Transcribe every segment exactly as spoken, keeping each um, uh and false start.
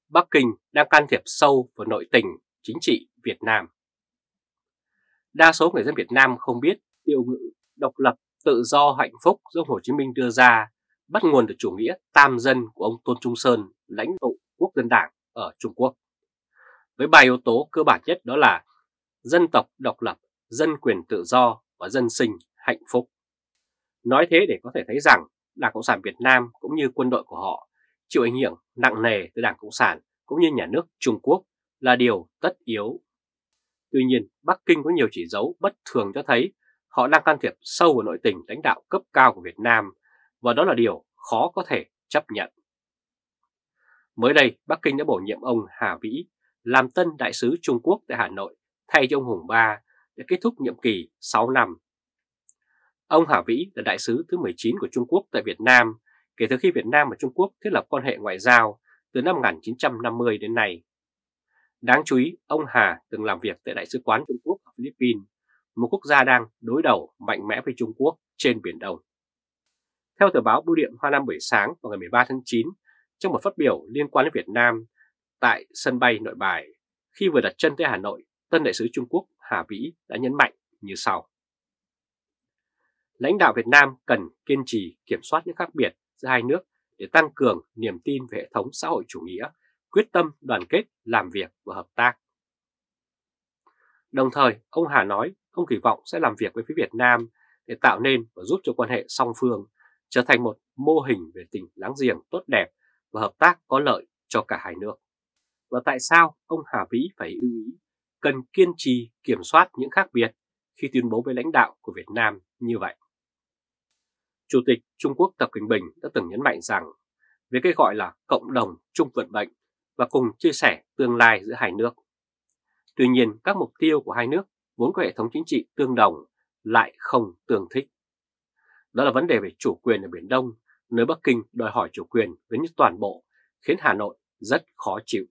Bắc Kinh đang can thiệp sâu vào nội tình chính trị Việt Nam. Đa số người dân Việt Nam không biết tiêu ngữ độc lập, tự do, hạnh phúc do Hồ Chí Minh đưa ra bắt nguồn từ chủ nghĩa tam dân của ông Tôn Trung Sơn, lãnh tụ Quốc dân Đảng ở Trung Quốc. Với ba yếu tố cơ bản nhất đó là dân tộc độc lập, dân quyền tự do và dân sinh hạnh phúc. Nói thế để có thể thấy rằng Đảng Cộng sản Việt Nam cũng như quân đội của họ chịu ảnh hưởng nặng nề từ Đảng Cộng sản cũng như nhà nước Trung Quốc là điều tất yếu. Tuy nhiên, Bắc Kinh có nhiều chỉ dấu bất thường cho thấy họ đang can thiệp sâu vào nội tình lãnh đạo cấp cao của Việt Nam, và đó là điều khó có thể chấp nhận. Mới đây, Bắc Kinh đã bổ nhiệm ông Hà Vĩ làm tân đại sứ Trung Quốc tại Hà Nội thay cho ông Hùng Ba để kết thúc nhiệm kỳ sáu năm. Ông Hà Vĩ là đại sứ thứ mười chín của Trung Quốc tại Việt Nam kể từ khi Việt Nam và Trung Quốc thiết lập quan hệ ngoại giao từ năm một nghìn chín trăm năm mươi đến nay. Đáng chú ý, ông Hà từng làm việc tại Đại sứ quán Trung Quốc ở Philippines, một quốc gia đang đối đầu mạnh mẽ với Trung Quốc trên Biển Đông. Theo tờ báo Bưu điện Hoa Nam buổi sáng vào ngày mười ba tháng chín, trong một phát biểu liên quan đến Việt Nam tại sân bay Nội Bài, khi vừa đặt chân tới Hà Nội, tân đại sứ Trung Quốc Hà Vĩ đã nhấn mạnh như sau. Lãnh đạo Việt Nam cần kiên trì kiểm soát những khác biệt giữa hai nước để tăng cường niềm tin về hệ thống xã hội chủ nghĩa, quyết tâm đoàn kết, làm việc và hợp tác. Đồng thời, ông Hà nói ông kỳ vọng sẽ làm việc với phía Việt Nam để tạo nên và giúp cho quan hệ song phương trở thành một mô hình về tình láng giềng tốt đẹp và hợp tác có lợi cho cả hai nước. Và tại sao ông Hà Vĩ phải lưu ý cần kiên trì kiểm soát những khác biệt khi tuyên bố với lãnh đạo của Việt Nam như vậy? Chủ tịch Trung Quốc Tập Cận Bình đã từng nhấn mạnh rằng về cái gọi là cộng đồng chung vận mệnh và cùng chia sẻ tương lai giữa hai nước. Tuy nhiên, các mục tiêu của hai nước vốn có hệ thống chính trị tương đồng lại không tương thích. Đó là vấn đề về chủ quyền ở Biển Đông, nơi Bắc Kinh đòi hỏi chủ quyền gần như toàn bộ, khiến Hà Nội rất khó chịu.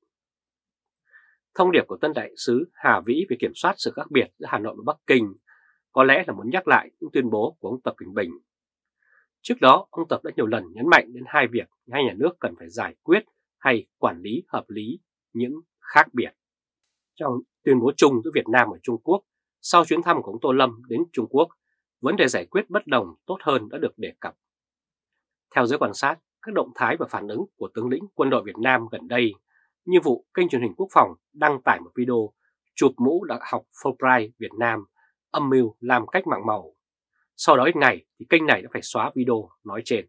Thông điệp của tân đại sứ Hà Vĩ về kiểm soát sự khác biệt giữa Hà Nội và Bắc Kinh có lẽ là muốn nhắc lại những tuyên bố của ông Tập Cận Bình. Trước đó, ông Tập đã nhiều lần nhấn mạnh đến hai việc hai nhà nước cần phải giải quyết hay quản lý hợp lý những khác biệt. Trong tuyên bố chung giữa Việt Nam và Trung Quốc sau chuyến thăm của ông Tô Lâm đến Trung Quốc, vấn đề giải quyết bất đồng tốt hơn đã được đề cập. Theo giới quan sát, các động thái và phản ứng của tướng lĩnh quân đội Việt Nam gần đây, như vụ kênh truyền hình Quốc phòng đăng tải một video chụp mũ Đại học Fulbright Việt Nam âm mưu làm cách mạng màu. Sau đó ít ngày thì kênh này đã phải xóa video nói trên.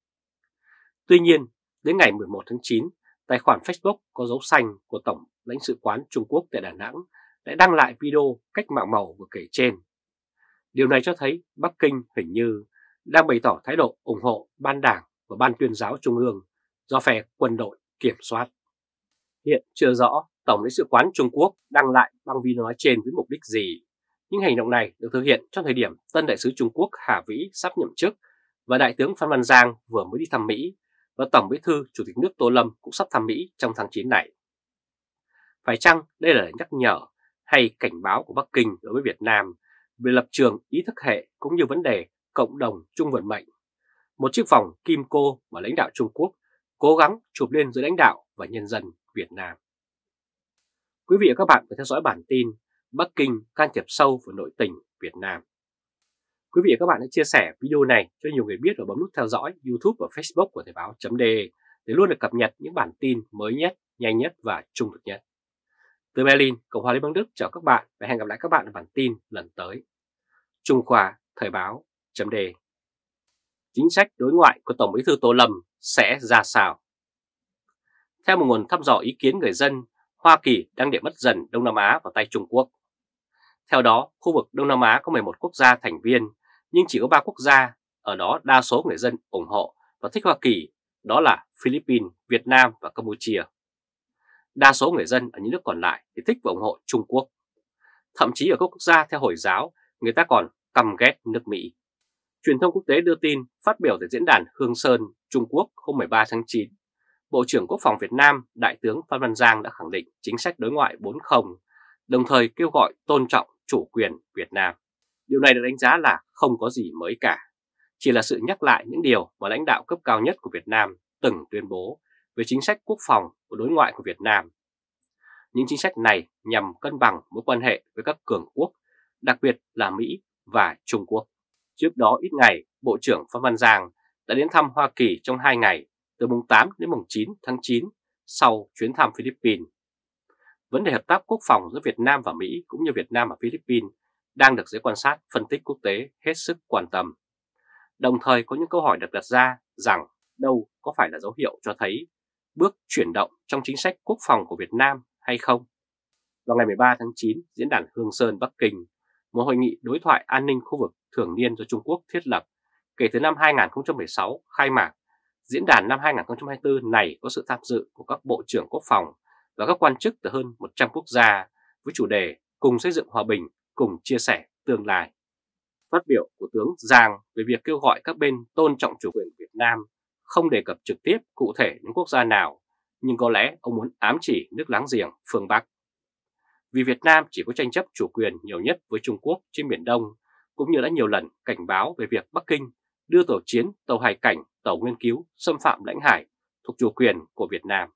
Tuy nhiên, đến ngày mười một tháng chín, tài khoản Facebook có dấu xanh của Tổng lãnh sự quán Trung Quốc tại Đà Nẵng lại đăng lại video cách mạng màu vừa kể trên. Điều này cho thấy Bắc Kinh hình như đang bày tỏ thái độ ủng hộ ban đảng và ban tuyên giáo trung ương do phe quân đội kiểm soát. Hiện chưa rõ Tổng lãnh sự quán Trung Quốc đăng lại băng video nói trên với mục đích gì. Những hành động này được thực hiện trong thời điểm tân đại sứ Trung Quốc Hà Vĩ sắp nhậm chức và Đại tướng Phan Văn Giang vừa mới đi thăm Mỹ và Tổng Bí thư Chủ tịch nước Tô Lâm cũng sắp thăm Mỹ trong tháng chín này. Phải chăng đây là nhắc nhở hay cảnh báo của Bắc Kinh đối với Việt Nam về lập trường ý thức hệ cũng như vấn đề cộng đồng chung vận mệnh, một chiếc vòng kim cô mà lãnh đạo Trung Quốc cố gắng chụp lên giữa lãnh đạo và nhân dân Việt Nam? Quý vị và các bạn vừa theo dõi bản tin Bắc Kinh can thiệp sâu vào nội tình Việt Nam. Quý vị và các bạn hãy chia sẻ video này cho nhiều người biết và bấm nút theo dõi YouTube và Facebook của Thời báo.de để luôn được cập nhật những bản tin mới nhất, nhanh nhất và trung thực nhất. Từ Berlin, Cộng hòa Liên bang Đức chào các bạn và hẹn gặp lại các bạn ở bản tin lần tới. Trung Khoa Thời báo.de. Chính sách đối ngoại của Tổng Bí thư Tô Lâm sẽ ra sao? Theo một nguồn thăm dò ý kiến người dân, Hoa Kỳ đang để mất dần Đông Nam Á vào tay Trung Quốc. Theo đó, khu vực Đông Nam Á có mười một quốc gia thành viên, nhưng chỉ có ba quốc gia, ở đó đa số người dân ủng hộ và thích Hoa Kỳ, đó là Philippines, Việt Nam và Campuchia. Đa số người dân ở những nước còn lại thì thích và ủng hộ Trung Quốc. Thậm chí ở các quốc gia theo Hồi giáo, người ta còn căm ghét nước Mỹ. Truyền thông quốc tế đưa tin phát biểu tại diễn đàn Hương Sơn, Trung Quốc hôm mười ba tháng chín, Bộ trưởng Quốc phòng Việt Nam Đại tướng Phan Văn Giang đã khẳng định chính sách đối ngoại bốn không, đồng thời kêu gọi tôn trọng chủ quyền Việt Nam. Điều này được đánh giá là không có gì mới cả, chỉ là sự nhắc lại những điều mà lãnh đạo cấp cao nhất của Việt Nam từng tuyên bố về chính sách quốc phòng và đối ngoại của Việt Nam. Những chính sách này nhằm cân bằng mối quan hệ với các cường quốc, đặc biệt là Mỹ và Trung Quốc. Trước đó ít ngày, Bộ trưởng Phan Văn Giang đã đến thăm Hoa Kỳ trong hai ngày, từ mùng tám đến mùng chín tháng chín, sau chuyến thăm Philippines. Vấn đề hợp tác quốc phòng giữa Việt Nam và Mỹ cũng như Việt Nam và Philippines đang được giới quan sát phân tích quốc tế hết sức quan tâm. Đồng thời có những câu hỏi được đặt ra rằng đâu có phải là dấu hiệu cho thấy bước chuyển động trong chính sách quốc phòng của Việt Nam hay không? Vào ngày mười ba tháng chín, Diễn đàn Hương Sơn Bắc Kinh, một hội nghị đối thoại an ninh khu vực thường niên do Trung Quốc thiết lập kể từ năm hai nghìn không trăm mười sáu khai mạc, diễn đàn năm hai nghìn không trăm hai mươi tư này có sự tham dự của các bộ trưởng quốc phòng và các quan chức từ hơn một trăm quốc gia với chủ đề cùng xây dựng hòa bình, cùng chia sẻ tương lai. Phát biểu của tướng Giang về việc kêu gọi các bên tôn trọng chủ quyền Việt Nam không đề cập trực tiếp cụ thể đến quốc gia nào, nhưng có lẽ ông muốn ám chỉ nước láng giềng phương Bắc. Vì Việt Nam chỉ có tranh chấp chủ quyền nhiều nhất với Trung Quốc trên Biển Đông, cũng như đã nhiều lần cảnh báo về việc Bắc Kinh đưa tàu chiến, tàu hải cảnh, tàu nghiên cứu xâm phạm lãnh hải thuộc chủ quyền của Việt Nam.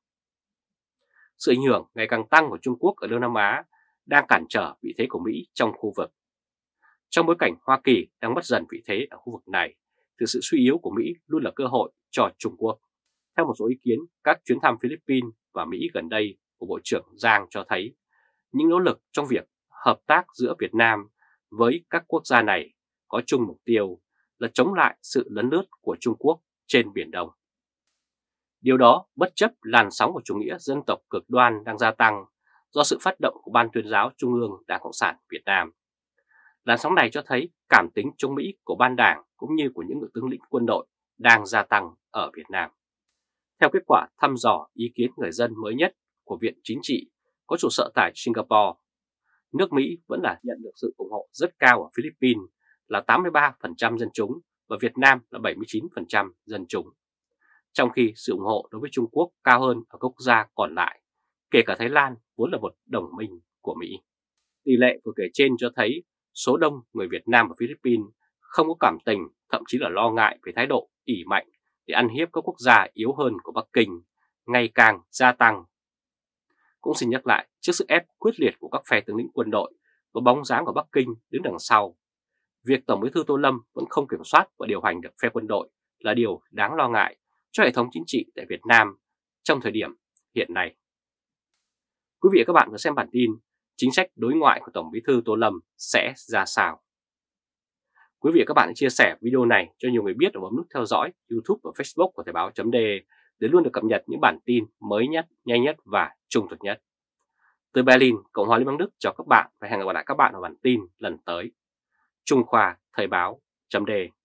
Sự ảnh hưởng ngày càng tăng của Trung Quốc ở Đông Nam Á đang cản trở vị thế của Mỹ trong khu vực. Trong bối cảnh Hoa Kỳ đang mất dần vị thế ở khu vực này, thì sự suy yếu của Mỹ luôn là cơ hội cho Trung Quốc. Theo một số ý kiến, các chuyến thăm Philippines và Mỹ gần đây của Bộ trưởng Giang cho thấy những nỗ lực trong việc hợp tác giữa Việt Nam với các quốc gia này có chung mục tiêu là chống lại sự lấn lướt của Trung Quốc trên Biển Đông. Điều đó bất chấp làn sóng của chủ nghĩa dân tộc cực đoan đang gia tăng do sự phát động của Ban Tuyên giáo Trung ương Đảng Cộng sản Việt Nam. Làn sóng này cho thấy cảm tính chống Mỹ của ban đảng cũng như của những tướng lĩnh quân đội đang gia tăng ở Việt Nam. Theo kết quả thăm dò ý kiến người dân mới nhất của Viện Chính trị có trụ sở tại Singapore, nước Mỹ vẫn là nhận được sự ủng hộ rất cao ở Philippines là tám mươi ba phần trăm dân chúng và Việt Nam là bảy mươi chín phần trăm dân chúng. Trong khi sự ủng hộ đối với Trung Quốc cao hơn ở các quốc gia còn lại, kể cả Thái Lan vốn là một đồng minh của Mỹ. Tỷ lệ vừa kể trên cho thấy số đông người Việt Nam ở Philippines không có cảm tình, thậm chí là lo ngại về thái độ ỷ mạnh để ăn hiếp các quốc gia yếu hơn của Bắc Kinh ngày càng gia tăng. Cũng xin nhắc lại, trước sức ép quyết liệt của các phe tướng lĩnh quân đội và bóng dáng của Bắc Kinh đứng đằng sau, việc Tổng Bí thư Tô Lâm vẫn không kiểm soát và điều hành được phe quân đội là điều đáng lo ngại cho hệ thống chính trị tại Việt Nam trong thời điểm hiện nay. Quý vị và các bạn vừa xem bản tin chính sách đối ngoại của Tổng Bí thư Tô Lâm sẽ ra sao. Quý vị và các bạn hãy chia sẻ video này cho nhiều người biết và bấm nút theo dõi YouTube và Facebook của Thời báo.de để luôn được cập nhật những bản tin mới nhất, nhanh nhất và trung thực nhất. Từ Berlin, Cộng hòa Liên bang Đức chào các bạn và hẹn gặp lại các bạn ở bản tin lần tới. Trung Khoa Thời báo.de